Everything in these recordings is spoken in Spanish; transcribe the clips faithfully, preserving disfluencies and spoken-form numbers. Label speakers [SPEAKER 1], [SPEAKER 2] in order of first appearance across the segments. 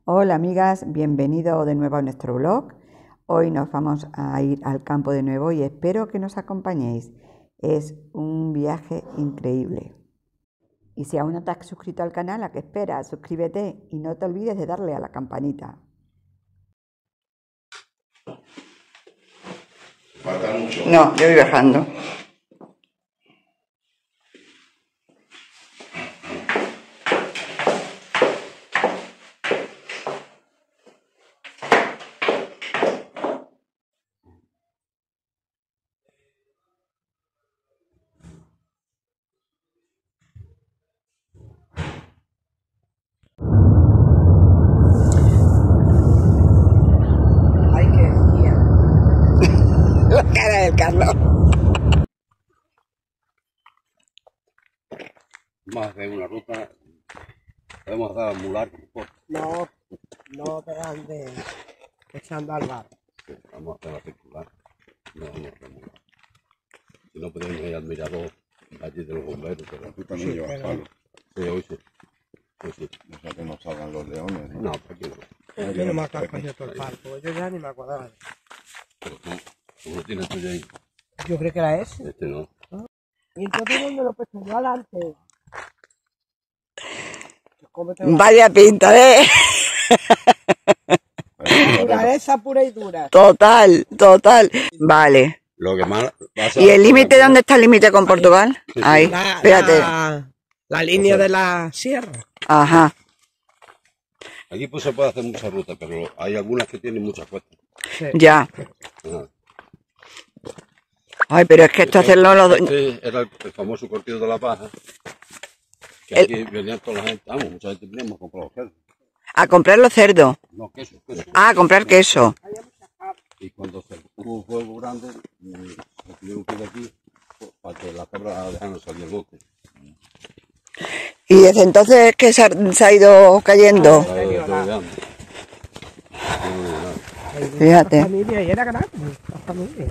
[SPEAKER 1] Hola amigas, bienvenido de nuevo a nuestro blog. Hoy nos vamos a ir al campo de nuevo y espero que nos acompañéis. Es un viaje increíble. Y si aún no te has suscrito al canal, ¿a qué esperas? Suscríbete y no te olvides de darle a la campanita.
[SPEAKER 2] Falta mucho.
[SPEAKER 1] No, yo voy bajando. La cara del Carlos.
[SPEAKER 2] Más de una ruta podemos dar muy largo.
[SPEAKER 3] No, no te andes echando al bar.
[SPEAKER 2] Sí, vamos a hacer la circular. No vamos a hacer muy largo. Si no podemos ir al mirador allí de los bomberos. Pero
[SPEAKER 4] Tú también
[SPEAKER 2] sí,
[SPEAKER 4] llevas
[SPEAKER 2] pero-
[SPEAKER 4] palo.
[SPEAKER 2] Sí, hoy sí. Hoy sí.
[SPEAKER 4] O sea que no salgan los leones. ¿no?
[SPEAKER 2] No, aquí no.
[SPEAKER 3] Yo no me acuerdo cogido todo el parco, yo ya ni me acordaba.
[SPEAKER 2] Pero tú, tú no tienes tuyo ahí.
[SPEAKER 3] Yo creo que era ese.
[SPEAKER 2] Este no.
[SPEAKER 3] ¿Y entonces dónde lo he puesto yo adelante? Cómete
[SPEAKER 1] Vaya pinta, ¿eh?
[SPEAKER 3] la naturaleza pura y dura.
[SPEAKER 1] Total, total. Vale.
[SPEAKER 2] Lo que más pasa.
[SPEAKER 1] ¿Y el límite? ¿Dónde está el límite con Portugal?
[SPEAKER 2] Sí, sí.
[SPEAKER 1] Ahí,
[SPEAKER 3] La,
[SPEAKER 1] espérate.
[SPEAKER 3] la, la línea de la sierra.
[SPEAKER 1] Ajá.
[SPEAKER 2] Aquí pues se puede hacer muchas rutas, pero hay algunas que tienen muchas cuestas.
[SPEAKER 3] Sí.
[SPEAKER 1] Ya.
[SPEAKER 2] Ajá.
[SPEAKER 1] Ay, pero es que esto hacerlo los dos...
[SPEAKER 2] Este era el, el famoso cortido de la paja. Que
[SPEAKER 1] El-
[SPEAKER 2] aquí venían toda la gente, vamos, mucha gente veníamos a comprar los cerdos.
[SPEAKER 1] A comprar los cerdos.
[SPEAKER 2] No, queso, queso.
[SPEAKER 1] Ah, a comprar queso.
[SPEAKER 2] Y cuando se hubo un fuego grande, mm, se tuvieron que ir de aquí pues, para que las cabras dejaran salir el bote.
[SPEAKER 1] Y desde entonces que se ha, se ha ido cayendo.
[SPEAKER 2] Ahí lo estoy olvidando. No, no, no.
[SPEAKER 1] Fíjate.
[SPEAKER 3] La familia, y era grande, la familia.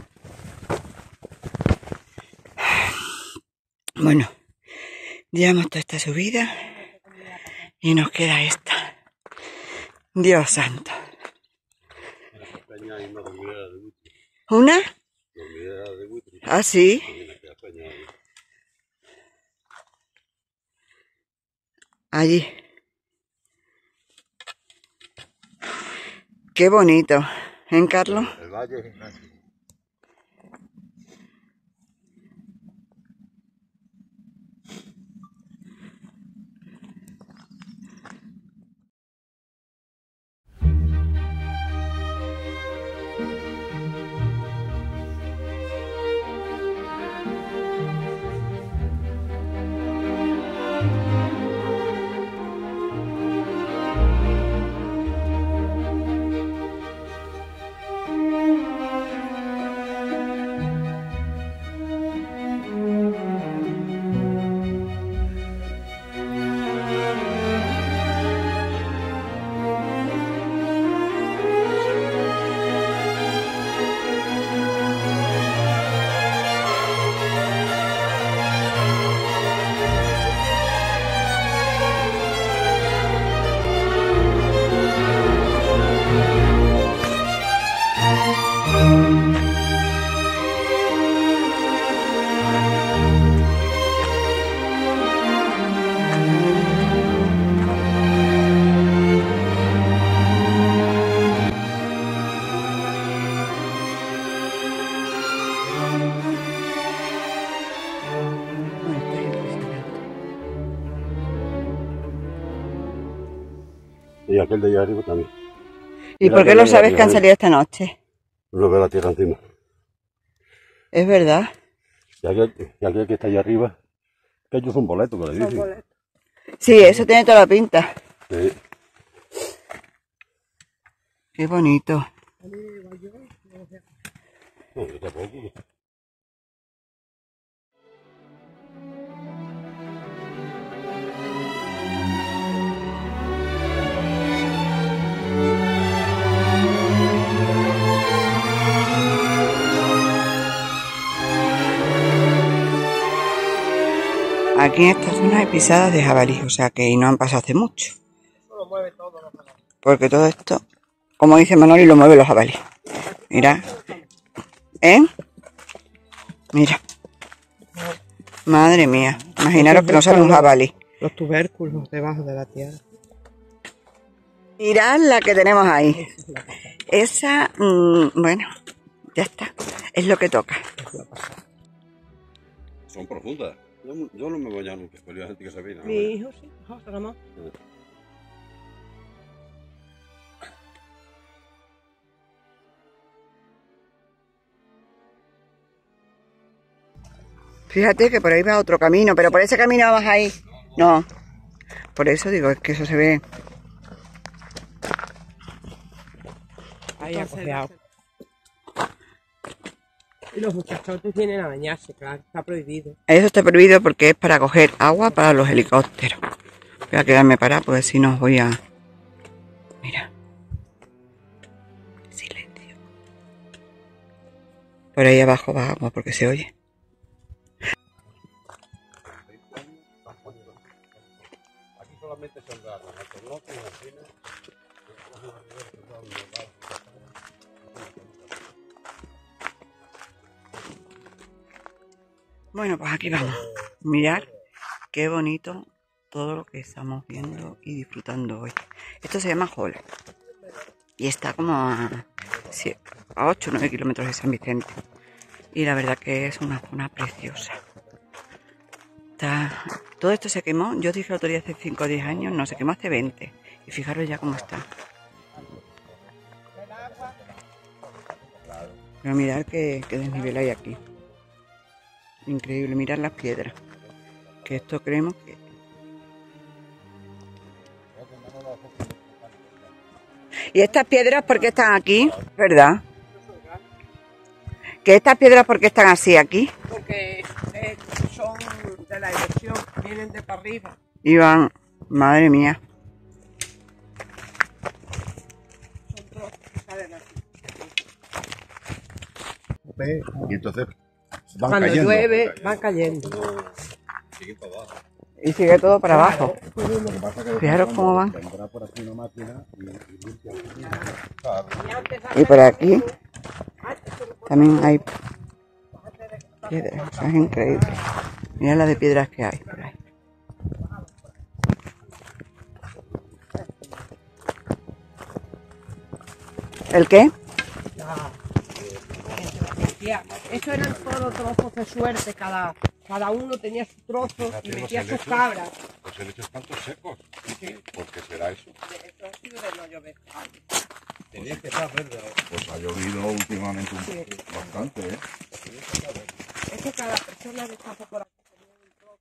[SPEAKER 1] Bueno, llevamos toda esta subida y nos queda esta. Dios santo.
[SPEAKER 2] Peña hay una dormidera de buitre.
[SPEAKER 1] ¿Una?
[SPEAKER 2] Dormidera de buitre.
[SPEAKER 1] Ah, sí.
[SPEAKER 2] También aquí hay peña ahí.
[SPEAKER 1] Allí. Qué bonito. ¿En Carlos?
[SPEAKER 2] El valle es así. Y aquel de allá arriba también.
[SPEAKER 1] ¿Y
[SPEAKER 2] Mira
[SPEAKER 1] por qué
[SPEAKER 2] que
[SPEAKER 1] lo
[SPEAKER 2] hay
[SPEAKER 1] sabes
[SPEAKER 2] arriba,
[SPEAKER 1] que han
[SPEAKER 2] ¿eh?
[SPEAKER 1] salido esta noche?
[SPEAKER 2] Uno ve la tierra encima.
[SPEAKER 1] Es verdad.
[SPEAKER 2] Y aquel, y aquel que está allá arriba, que ellos son boletos, que le dicen.
[SPEAKER 1] Sí, eso tiene toda la pinta.
[SPEAKER 2] Sí.
[SPEAKER 1] Qué bonito.
[SPEAKER 2] No, yo tampoco.
[SPEAKER 1] Aquí en esta zona hay pisadas de jabalí, o sea que no han pasado hace mucho.
[SPEAKER 3] Solo mueve todo lo que no.
[SPEAKER 1] Porque todo esto, como dice Manoli, lo mueve los jabalíes. Mira. ¿Eh? Mira. Madre mía. Imaginaros que no sale un jabalí.
[SPEAKER 3] Los tubérculos debajo de la tierra.
[SPEAKER 1] Mirad la que tenemos ahí. Esa, mmm, bueno, ya está. Es lo que toca.
[SPEAKER 2] Son profundas. Yo, yo no me baño nunca, pero hay gente que se viene.
[SPEAKER 3] Mi hijo sí, otra más.
[SPEAKER 1] Fíjate que por ahí va otro camino, pero por ese camino vamos ahí. No. Por eso digo, es que eso se ve.
[SPEAKER 3] Ahí ha cojeado. Y los muchachotes vienen a bañarse, claro, está prohibido.
[SPEAKER 1] Eso está prohibido porque es para coger agua para los helicópteros. Voy a quedarme parada porque si no os voy a... Mira. Silencio. Por ahí abajo va agua porque se oye.
[SPEAKER 2] Aquí solamente se andaron, hasta el norte y la China.
[SPEAKER 1] Bueno, pues aquí vamos. Mirad qué bonito todo lo que estamos viendo y disfrutando hoy. Esto se llama Hall. Y está como a, a ocho o nueve kilómetros de San Vicente. Y la verdad que es una zona preciosa. Está, todo esto se quemó. Yo dije el otro día hace cinco o diez años. No, se quemó hace veinte. Y fijaros ya cómo está. Pero mirad qué, qué desnivel hay aquí. Increíble, mirad las piedras. Que esto creemos que... ¿Y estas piedras por qué están aquí? ¿Verdad? ¿Que estas piedras por qué están así aquí?
[SPEAKER 3] Porque eh, son de la erupción, vienen de para arriba.
[SPEAKER 1] Y van... Madre mía.
[SPEAKER 3] Son trozos que salen aquí.
[SPEAKER 4] Y entonces van
[SPEAKER 3] Cuando
[SPEAKER 4] cayendo.
[SPEAKER 3] llueve, van cayendo.
[SPEAKER 2] Siguen para abajo.
[SPEAKER 1] Y sigue todo para abajo.
[SPEAKER 4] Lo que pasa es que
[SPEAKER 1] Fijaros cómo van.
[SPEAKER 4] vendrá por aquí una máquina y, y limpia.
[SPEAKER 1] Y por aquí también hay piedras. Eso es increíble. Mirad la de piedras que hay por ahí. ¿El qué?
[SPEAKER 3] Metía, eso eran todos trozos de suerte, cada, cada uno tenía su trozo y metía sus cabras.
[SPEAKER 2] Los helechos tantos secos. ¿Por qué será eso?
[SPEAKER 3] Eso ha sido de no llover.
[SPEAKER 2] Tenía que estar verde.
[SPEAKER 4] Pues ha llovido últimamente un,
[SPEAKER 3] Sí.
[SPEAKER 4] bastante, ¿eh?
[SPEAKER 3] Es que cada persona de esta por aquí tenía un trozo.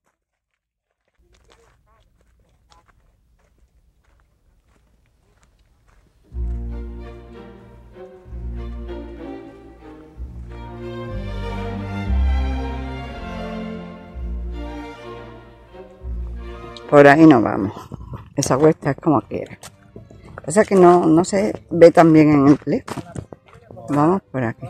[SPEAKER 1] Por ahí no vamos. Esa cuesta es como quiera. O sea que no, no se ve tan bien en el teléfono. Vamos por aquí.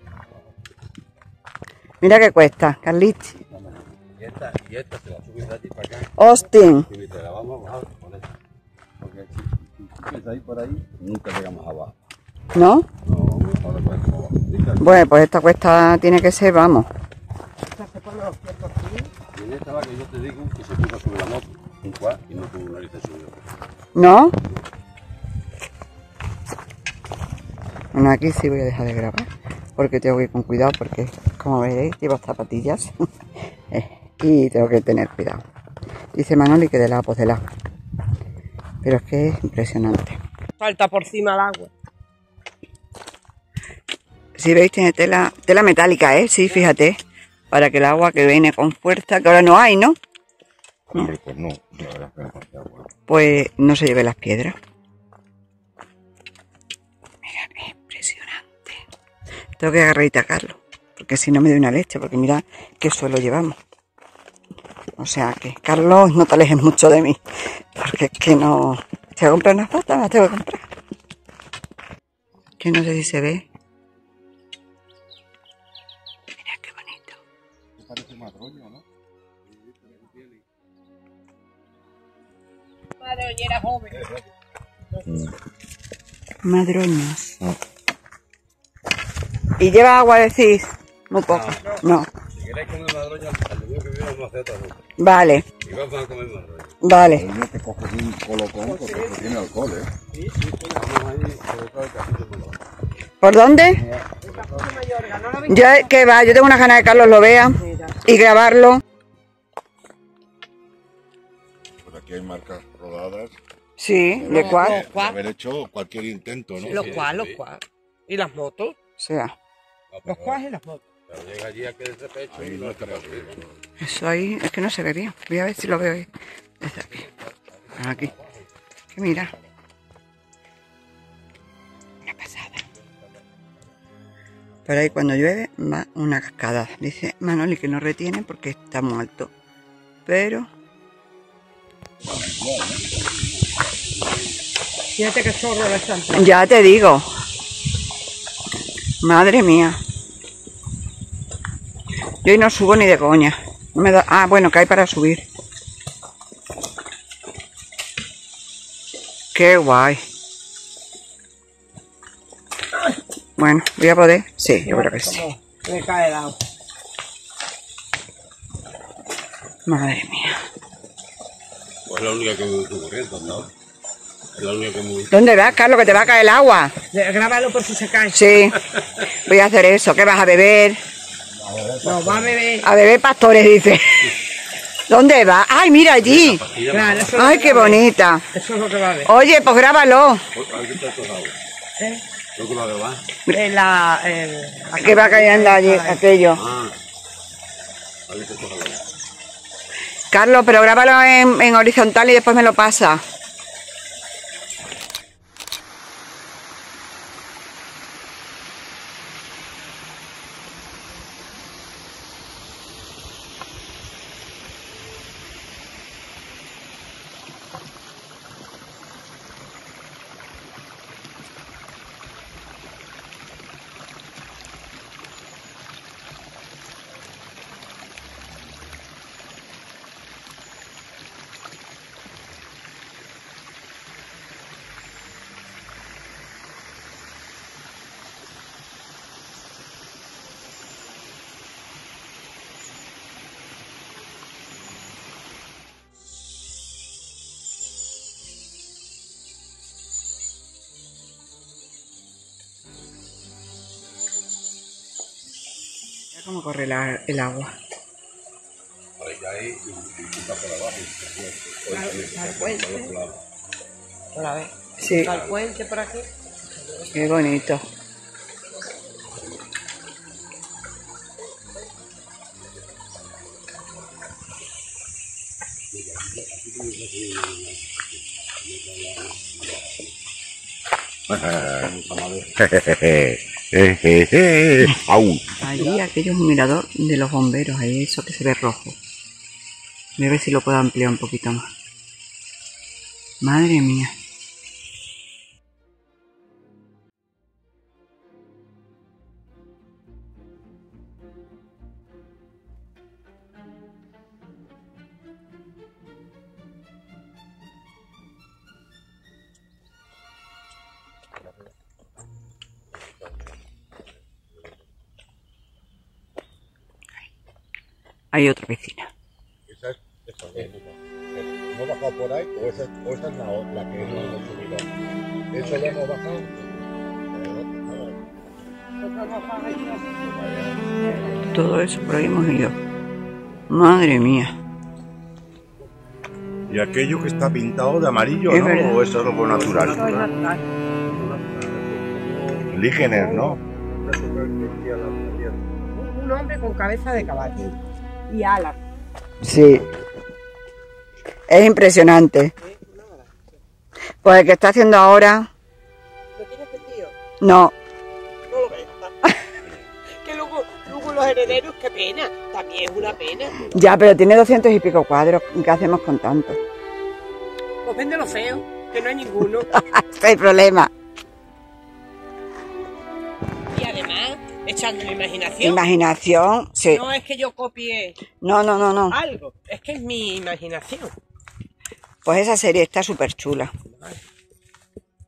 [SPEAKER 1] Mira qué cuesta, Carlitos.
[SPEAKER 2] Y esta, y esta se la subes de allí para acá.
[SPEAKER 1] Austin.
[SPEAKER 2] Y te la vamos a bajar con esta. Porque si, si subes ahí por ahí, nunca llegamos abajo.
[SPEAKER 1] ¿No?
[SPEAKER 2] No, ahora pues como abajo.
[SPEAKER 1] Bueno, pues esta cuesta tiene que ser, vamos.
[SPEAKER 3] Esta se pone los pies por aquí.
[SPEAKER 2] Y en esta va que yo te digo que se puso sobre la moto, un cual, y no tuvo narices subido.
[SPEAKER 1] ¿No? Bueno, aquí sí voy a dejar de grabar. Porque tengo que ir con cuidado porque, como veréis, llevo zapatillas. Y tengo que tener cuidado. Dice Manoli que de lado, pues de lado. Pero es que es impresionante.
[SPEAKER 3] Falta por cima el agua.
[SPEAKER 1] Si veis, tiene tela, tela metálica, ¿eh? Sí, fíjate. Para que el agua que viene con fuerza, que ahora no hay, ¿no?
[SPEAKER 4] Hombre, pues no. La verdad es que no falta agua.
[SPEAKER 1] Pues no se lleve las piedras. Mira, es impresionante. Tengo que agarrar y tacarlo. Porque si no me doy una leche. Porque mira qué suelo llevamos. O sea que, Carlos, no te alejes mucho de mí. Porque es que no... Te voy a comprar unas botas, las tengo que comprar. Que no sé si se ve. Mira qué bonito.
[SPEAKER 4] Parece más rollo, ¿no?
[SPEAKER 3] Madre, yo era joven.
[SPEAKER 4] Mm.
[SPEAKER 1] Madroños.
[SPEAKER 4] Mm.
[SPEAKER 1] ¿Y lleva agua, decís? Muy poco. No.
[SPEAKER 2] Si queréis comer madroña, al domingo que viene vamos a hacer otra ruta.
[SPEAKER 1] Vale,
[SPEAKER 2] Y vamos a comer madroña.
[SPEAKER 1] vale.
[SPEAKER 4] Ahí no te coges un colocón porque eso tiene alcohol, ¿eh?
[SPEAKER 2] Sí, sí, sí, vamos ahí por detrás del castillo de Málaga.
[SPEAKER 1] ¿Por dónde? Yo, que va, yo tengo una ganas de que Carlos lo vea y grabarlo.
[SPEAKER 4] Pues aquí hay marcas rodadas.
[SPEAKER 1] Sí, ¿de cuál?
[SPEAKER 3] Los
[SPEAKER 4] De
[SPEAKER 3] cual,
[SPEAKER 4] haber hecho cualquier intento, ¿no?
[SPEAKER 3] los
[SPEAKER 2] sí,
[SPEAKER 3] cual, los
[SPEAKER 2] sí.
[SPEAKER 3] cual. Y las motos.
[SPEAKER 1] O sea,
[SPEAKER 2] No,
[SPEAKER 3] Los
[SPEAKER 2] pero-
[SPEAKER 3] cual y las motos.
[SPEAKER 2] pero llega allí a que ese pecho
[SPEAKER 4] Ahí
[SPEAKER 2] y
[SPEAKER 4] no
[SPEAKER 2] no está
[SPEAKER 4] creo
[SPEAKER 2] partido.
[SPEAKER 1] eso ahí es que no se ve bien. Voy a ver si lo veo ahí. Desde aquí. Aquí. Que mira. Una pasada. Por ahí cuando llueve va una cascada. Dice Manoli que no retiene porque está muy alto. Pero
[SPEAKER 3] Fíjate que zorro de esta entrada.
[SPEAKER 1] ya te digo. Madre mía. Yo hoy no subo ni de coña. No me da... Ah, bueno, que hay para subir. Qué guay. Bueno, ¿voy a poder? Sí, yo creo que sí.
[SPEAKER 3] Me cae el agua.
[SPEAKER 1] Madre mía.
[SPEAKER 2] Pues es la única que me gusta corriendo, ¿no? Es la única que me gusta.
[SPEAKER 1] ¿Dónde vas, Carlos? Que te va a caer el agua.
[SPEAKER 3] Grábalo por si se cae.
[SPEAKER 1] Sí. Voy a hacer eso. ¿Qué vas a beber?
[SPEAKER 3] No, va a beber.
[SPEAKER 1] A beber pastores, dice. ¿Dónde va? ¡Ay, mira allí!
[SPEAKER 3] Claro, eso es lo
[SPEAKER 1] ¡Ay,
[SPEAKER 3] que
[SPEAKER 1] qué
[SPEAKER 3] va a beber.
[SPEAKER 1] bonita!
[SPEAKER 3] Eso es lo que va a ver.
[SPEAKER 1] Oye, pues grábalo.
[SPEAKER 2] Ahí está estos agua.
[SPEAKER 3] ¿Eh?
[SPEAKER 2] Yo que la veo, ¿va?
[SPEAKER 3] En la, en la
[SPEAKER 1] Que va cayendo allí, aquello.
[SPEAKER 2] Ah. Ahí está estos agua.
[SPEAKER 1] Carlos, pero grábalo en, en horizontal y después me lo pasa. Mira cómo corre la- el agua.
[SPEAKER 2] Ahí cae y está por abajo.
[SPEAKER 3] Está el puente. Por la vez.
[SPEAKER 1] Sí,
[SPEAKER 3] Está el puente por aquí.
[SPEAKER 1] qué bonito.
[SPEAKER 4] ¡Au!
[SPEAKER 1] Allí aquello es un mirador de los bomberos, ahí eso que se ve rojo. Voy a ver si lo puedo ampliar un poquito más. Madre mía. Hay otra vecina.
[SPEAKER 4] Esa es, esa es, ¿hemos bajado por ahí o esa, o esa es la, o- la que no hemos subido? ¿Eso lo hemos bajado?
[SPEAKER 1] Todo eso por ahí hemos ido. Madre mía.
[SPEAKER 4] ¿Y aquello que está pintado de amarillo,
[SPEAKER 1] Es
[SPEAKER 4] no?
[SPEAKER 1] verdad.
[SPEAKER 4] ¿O eso es algo natural?
[SPEAKER 3] Eso es natural.
[SPEAKER 4] Lígenes, ¿no?
[SPEAKER 3] Un, un hombre con cabeza de caballo. Y alas.
[SPEAKER 1] Sí. Es impresionante. Pues el que está haciendo ahora,
[SPEAKER 3] ¿Lo tienes tío?
[SPEAKER 1] no.
[SPEAKER 3] No lo ves. Que luego, luego los herederos, qué pena. También es una pena.
[SPEAKER 1] Ya, pero tiene doscientos y pico cuadros. ¿Qué hacemos con tanto?
[SPEAKER 3] Pues vende lo feo, que no hay ninguno.
[SPEAKER 1] No hay problema.
[SPEAKER 3] Y además, echando mi imaginación.
[SPEAKER 1] Imaginación, sí.
[SPEAKER 3] No es que yo copie
[SPEAKER 1] No, no, no, no.
[SPEAKER 3] algo, es que es mi imaginación.
[SPEAKER 1] Pues esa serie está súper chula.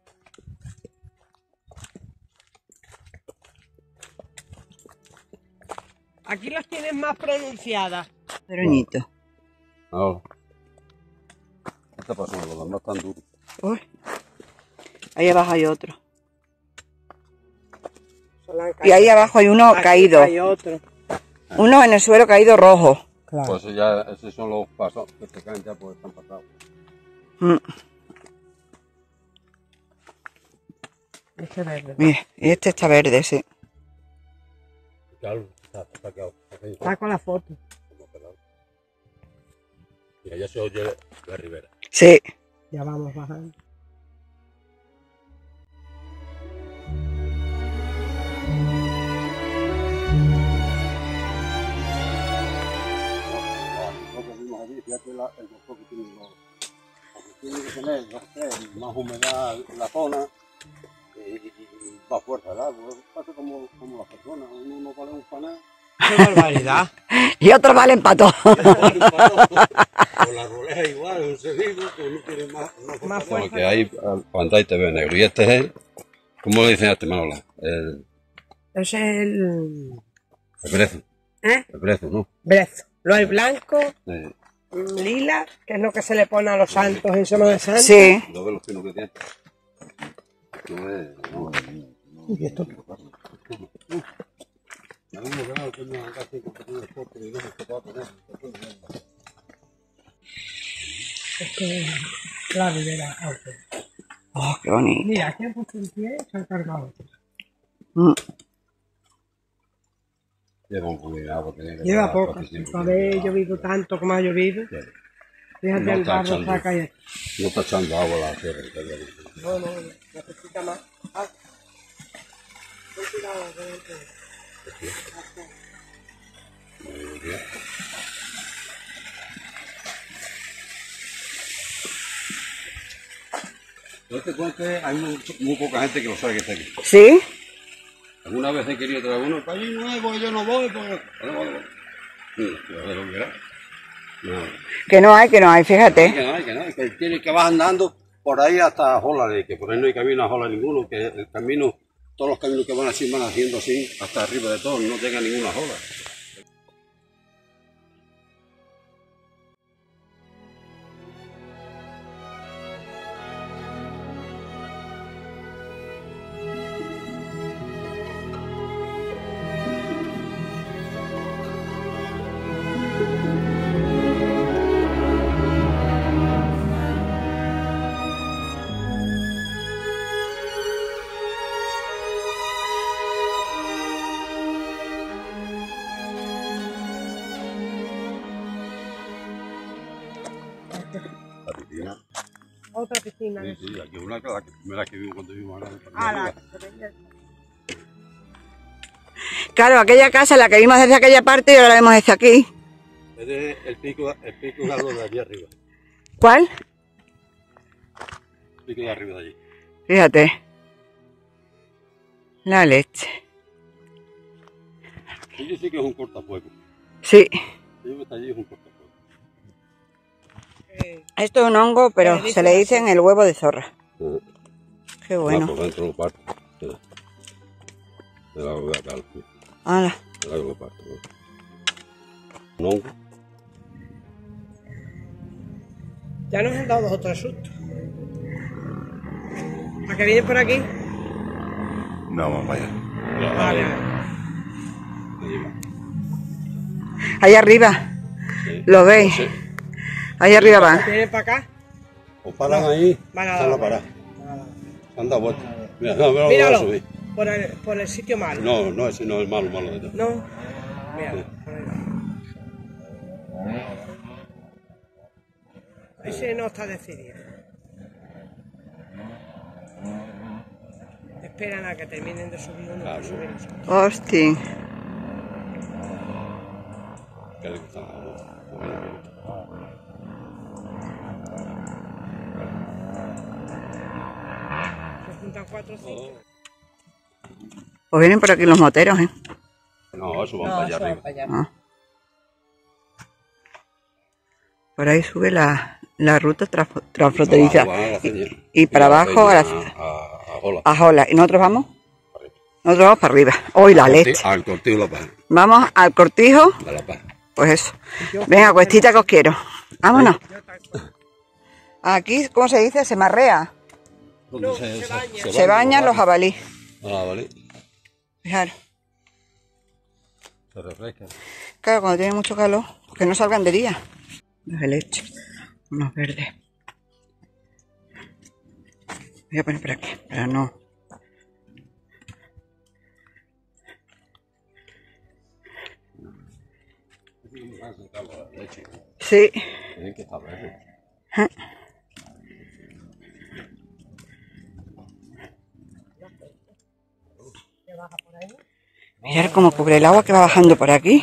[SPEAKER 3] Aquí las tienes más pronunciadas.
[SPEAKER 1] Peroñito.
[SPEAKER 2] Ahora. ¿Qué está pasando? Los demás están duros.
[SPEAKER 1] Uy. Ahí abajo hay otro. Y ahí abajo hay uno
[SPEAKER 3] Aquí
[SPEAKER 1] caído.
[SPEAKER 3] hay otro.
[SPEAKER 1] Uno en el suelo caído rojo.
[SPEAKER 3] Claro.
[SPEAKER 2] Pues eso ya, esos son los pasos que te caen ya porque están pasados.
[SPEAKER 1] Mm.
[SPEAKER 3] Este verde.
[SPEAKER 1] Mira, y este está verde, sí.
[SPEAKER 4] Claro, está, está quedado.
[SPEAKER 3] Está con la foto.
[SPEAKER 4] Mira, ya se oye la ribera.
[SPEAKER 1] Sí.
[SPEAKER 3] Ya vamos bajando.
[SPEAKER 2] Nosotros vimos allí, fíjate la, el motor que tiene los... Porque tiene que tener, no sé, más humedad en la zona y, y, y más fuerza el agua. Pasa como, como las personas, uno no vale un paná.
[SPEAKER 3] ¡Qué barbaridad!
[SPEAKER 1] Y otros valen para todo.
[SPEAKER 2] Con la rolea igual, un seguido, que uno tiene más, más,
[SPEAKER 3] Más
[SPEAKER 2] fuerza.
[SPEAKER 3] fuerza.
[SPEAKER 2] Porque ahí, cuando ahí te ve negro. Y este es el, ¿cómo le dicen a este Manola? El,
[SPEAKER 3] Ese es el...
[SPEAKER 2] el brezo.
[SPEAKER 3] ¿Eh?
[SPEAKER 2] El brezo, ¿no?
[SPEAKER 3] Brezo. Lo hay blanco,
[SPEAKER 2] Eh,
[SPEAKER 3] lila, que es lo que se le pone a los santos en Semana Santa.
[SPEAKER 1] Sí.
[SPEAKER 2] ¿Lo ves los pinos que tiene? No es... No, no,
[SPEAKER 3] ¿Y esto? Esto es la ribera alta.
[SPEAKER 1] Oh, qué bonito.
[SPEAKER 3] Mira, aquí han puesto un pie y se han cargado.
[SPEAKER 1] Mm.
[SPEAKER 2] Lleva un poco de agua. Tiene que
[SPEAKER 3] Lleva
[SPEAKER 2] llevar
[SPEAKER 3] poco.
[SPEAKER 2] casi siempre
[SPEAKER 3] Para
[SPEAKER 2] tiene
[SPEAKER 3] haber
[SPEAKER 2] agua.
[SPEAKER 3] llovido tanto como ha llovido.
[SPEAKER 2] Sí.
[SPEAKER 3] Fíjate
[SPEAKER 2] No
[SPEAKER 3] el
[SPEAKER 2] está
[SPEAKER 3] barro
[SPEAKER 2] echando.
[SPEAKER 3] saca ahí.
[SPEAKER 2] No está echando agua a la tierra. está bien.
[SPEAKER 3] No, no, necesita más. Ah. Ten cuidado, adelante.
[SPEAKER 2] Muy bien. Este puente hay muy, muy poca gente que lo sabe que está aquí.
[SPEAKER 1] ¿Sí?
[SPEAKER 2] Alguna vez he querido traer uno para allí, no, porque yo no voy, porque... No, no, no. Sí, pero lo que era. No.
[SPEAKER 1] Que no hay, que no hay,
[SPEAKER 2] Que
[SPEAKER 1] fíjate.
[SPEAKER 2] no hay, que no hay, que tiene que vas andando por ahí hasta Holland, que por ahí no hay camino a Holland ninguno, que el camino, todos los caminos que van así van haciendo así hasta arriba de todo, no llega ninguna Holland. La piscina.
[SPEAKER 3] Otra piscina.
[SPEAKER 2] Sí, sí, aquí una que la que- primera que vimos cuando vimos ahora.
[SPEAKER 3] Ah, la que se veía.
[SPEAKER 1] Claro, aquella casa, la que vimos desde aquella parte y ahora la vemos desde aquí.
[SPEAKER 2] Es de el pico, el pico de algo de allí arriba.
[SPEAKER 1] ¿Cuál?
[SPEAKER 2] El pico de arriba de allí.
[SPEAKER 1] Fíjate. La leche.
[SPEAKER 2] Allí sí que es un cortafuego.
[SPEAKER 1] Sí.
[SPEAKER 2] Allí que está allí es un cortafuego.
[SPEAKER 3] Eh,
[SPEAKER 1] Esto es un hongo, pero
[SPEAKER 3] Pero
[SPEAKER 1] se le dicen el huevo de zorra.
[SPEAKER 2] Ah,
[SPEAKER 1] Qué
[SPEAKER 2] ah,
[SPEAKER 1] bueno.
[SPEAKER 2] por dentro lo parto. Mira. El agua de acá, sí.
[SPEAKER 1] Hala.
[SPEAKER 2] El agua lo parto. ¿no? Un hongo.
[SPEAKER 3] ya nos han dado dos o tres sustos. ¿A que vienes por aquí?
[SPEAKER 4] No, vamos allá.
[SPEAKER 3] Vale.
[SPEAKER 2] Allí va.
[SPEAKER 1] Allá arriba.
[SPEAKER 2] Sí.
[SPEAKER 1] ¿Lo veis?
[SPEAKER 2] Sí.
[SPEAKER 1] Allá arriba va.
[SPEAKER 3] ¿Vienen para acá?
[SPEAKER 2] O paran ahí,
[SPEAKER 3] Van a
[SPEAKER 2] están
[SPEAKER 3] dar
[SPEAKER 2] la parada.
[SPEAKER 3] Nada.
[SPEAKER 2] Se han dado vueltas. Mira, no, no, no,
[SPEAKER 3] Míralo.
[SPEAKER 2] a subir.
[SPEAKER 3] Por el, por el sitio malo.
[SPEAKER 2] No, no, ese no es el malo, malo de todo.
[SPEAKER 3] No. Míralo. por ahí va. Ese no está decidido. Esperan a que terminen de subir uno para subir los otros.
[SPEAKER 1] Hostia.
[SPEAKER 2] Que le gustan las dos. Bueno, bien.
[SPEAKER 3] Se juntan cuatro o cinco.
[SPEAKER 1] Pues vienen por aquí los moteros, ¿eh?
[SPEAKER 2] No, eso van para allá
[SPEAKER 3] eso va
[SPEAKER 2] arriba.
[SPEAKER 3] para allá.
[SPEAKER 1] Ah. Por ahí sube la, la ruta traf- transfronteriza.
[SPEAKER 2] Abajo van a la
[SPEAKER 1] Y,
[SPEAKER 2] ceña.
[SPEAKER 1] y para
[SPEAKER 2] la
[SPEAKER 1] abajo a la
[SPEAKER 2] ceña, a, a Jola.
[SPEAKER 1] a Jola. ¿Y nosotros vamos?
[SPEAKER 2] Para arriba.
[SPEAKER 1] Nosotros vamos para arriba. Hoy la leche.
[SPEAKER 2] Al cortijo de La Paz.
[SPEAKER 1] Vamos al cortijo.
[SPEAKER 2] De La Paz.
[SPEAKER 1] Pues eso. Venga, cuestita que os quiero. Vámonos. Aquí, ¿cómo se dice? Se marrea.
[SPEAKER 2] No, se, se, se,
[SPEAKER 1] Se bañan los jabalíes.
[SPEAKER 2] Ah, vale.
[SPEAKER 1] Fijaros.
[SPEAKER 2] Se refresca.
[SPEAKER 1] Claro, cuando tiene mucho calor, que no salgan de día. Los de leche. Unos verdes. Voy a poner por aquí, para no. Sí.
[SPEAKER 2] Tienen que estar verdes.
[SPEAKER 1] ¿Eh? Mirad cómo cubre el agua que va bajando por aquí.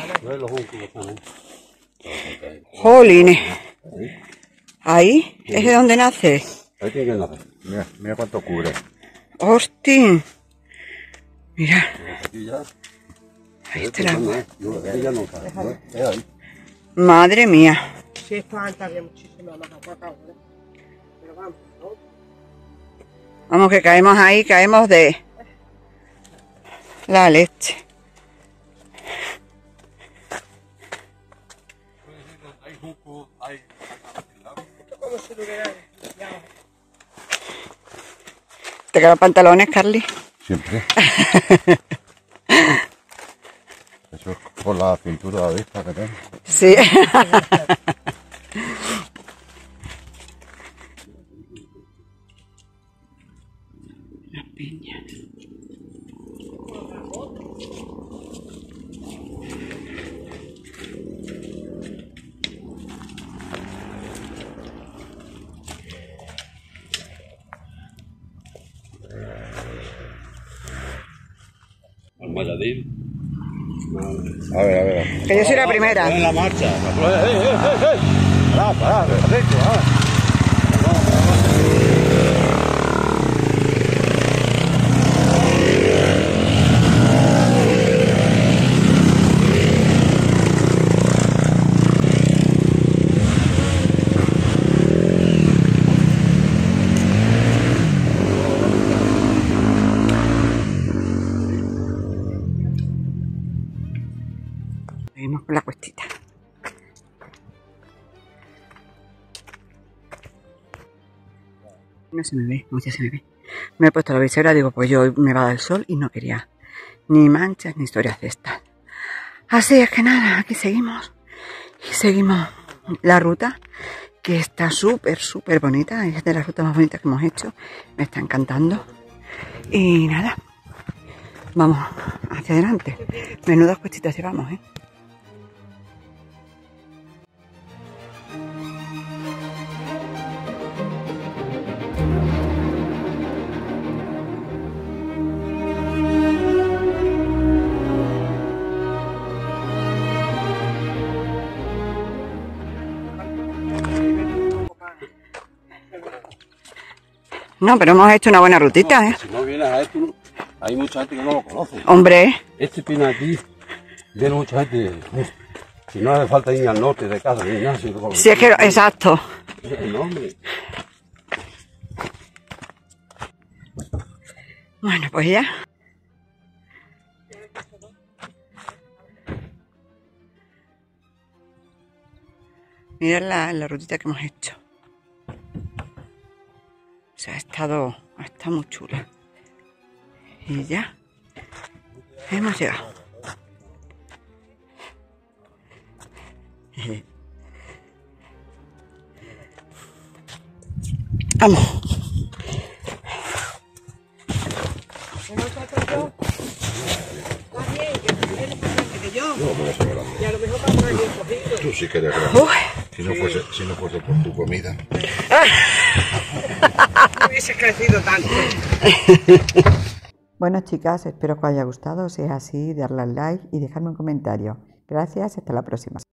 [SPEAKER 1] Jolines. Ahí es de donde nace.
[SPEAKER 2] Ahí tiene que nacer.
[SPEAKER 4] Mira, mira cuánto cubre.
[SPEAKER 1] ¡Hostia! Mira.
[SPEAKER 2] Aquí ya.
[SPEAKER 1] Ahí está el agua.
[SPEAKER 2] No, ahí ya no cae. ¿No? Es ahí.
[SPEAKER 1] Madre mía.
[SPEAKER 3] Sí, esto antes había muchísima más agua que ahora. Pero vamos, ¿no?
[SPEAKER 1] Vamos que caemos ahí, caemos de la leche.
[SPEAKER 2] Hay juco, hay...
[SPEAKER 3] Como si lo hubieran... Ya.
[SPEAKER 1] ¿Te quedan pantalones, Carly?
[SPEAKER 4] Siempre. Eso es por la cintura de vista que tengo.
[SPEAKER 1] Sí. La piña.
[SPEAKER 2] Al Mayadil.
[SPEAKER 4] A ver, a ver.
[SPEAKER 1] Que yo soy la primera.
[SPEAKER 2] En la marcha. ¡Eh, eh, eh, eh! ¡Pará, pará! ¡Perfecto! ¡Ah!
[SPEAKER 1] Seguimos con la cuestita. No se me ve, mucho se me ve. Me he puesto la visera, digo, pues yo hoy me va a dar el sol y no quería ni manchas ni historias de estas. Así es que nada, aquí seguimos. Y seguimos la ruta, que está súper, súper bonita. Es de las rutas más bonitas que hemos hecho. Me está encantando. Y nada, vamos hacia adelante. Menudas cuestitas llevamos, ¿eh? No, pero hemos hecho una buena rutita, ¿eh?
[SPEAKER 2] Si no vienes a esto, hay mucha gente que no lo conoce.
[SPEAKER 1] Hombre,
[SPEAKER 2] Este pino aquí, viene mucha gente. Si no hace falta ir al norte de casa, ni nada. Si, lo
[SPEAKER 1] si es que, exacto.
[SPEAKER 2] Es enorme.
[SPEAKER 1] Bueno, pues ya. Mirad la, la rutita que hemos hecho. O sea, ha estado, ha estado muy chula. Y ya hemos llegado. Vamos.
[SPEAKER 3] Y a lo mejor para traer bien cogido.
[SPEAKER 4] Tú sí que eres grande. Si no fuese, si no fuese por tu comida.
[SPEAKER 3] No hubiese crecido tanto.
[SPEAKER 1] Bueno, chicas, espero que os haya gustado. Si es así, darle al like y dejarme un comentario. Gracias, hasta la próxima.